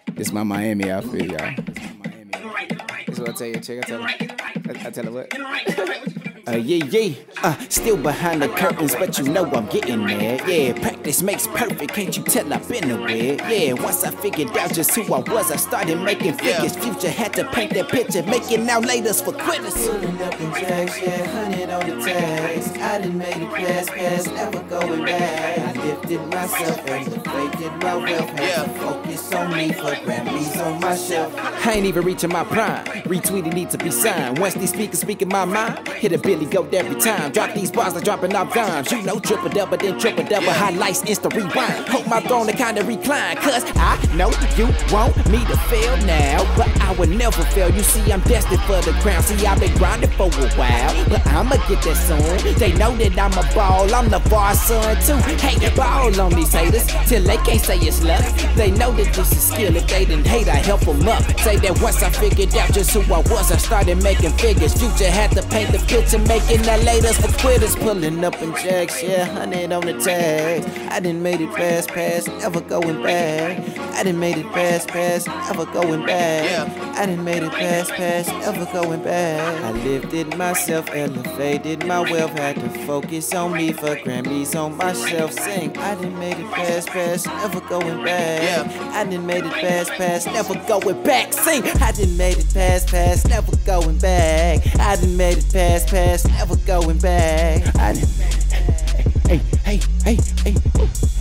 This my Miami outfit, y'all. This is what I tell you, chick. I tell her what? Still behind the curtains, but you know I'm getting there. Yeah, practice makes perfect, can't you tell I've been aware? Yeah, once I figured out just who I was, I started making figures. Future had to paint that picture, making now laters for quitters. Pulling up in jacks, yeah, 100 on the tags. I done made it past, never going back. I lifted myself and deflated my wealth. Had to focus on me for Grammys on my shelf. I ain't even reaching my prime. Retweeted need to be signed. Once these speakers speaking my mind, hit a Billy Goat every time. Drop these bars like dropping off dimes. You know, triple double, then triple double. Highlights, instant rewind. Hold my throne to kinda recline. Cause I know you want me to fail now, but I will never fail. You see, I'm destined for the crown. See, I've been grinding for a while, but I'ma get that soon. They know that I'm a ball. I'm the bar son too. Hey, ball on these haters till they can't say it's luck. They know that this is skill. If they didn't hate, I help them up. Say that once I figured out just who I was, I started making figures. Future had to paint the picture, making that laters for quitters. Pulling up in jacks, yeah, 100 on the tags. I done made it past, never going back. I done made it past, never going back. I done made it past, never going back. I lifted myself, elevated my wealth. Had to focus on me for Grammys on my shelf. Sing, I done made it past, never going back. I done made it past, never going back. Sing, I done made it past, never going back. I done made it past, never going back. I done... Hey.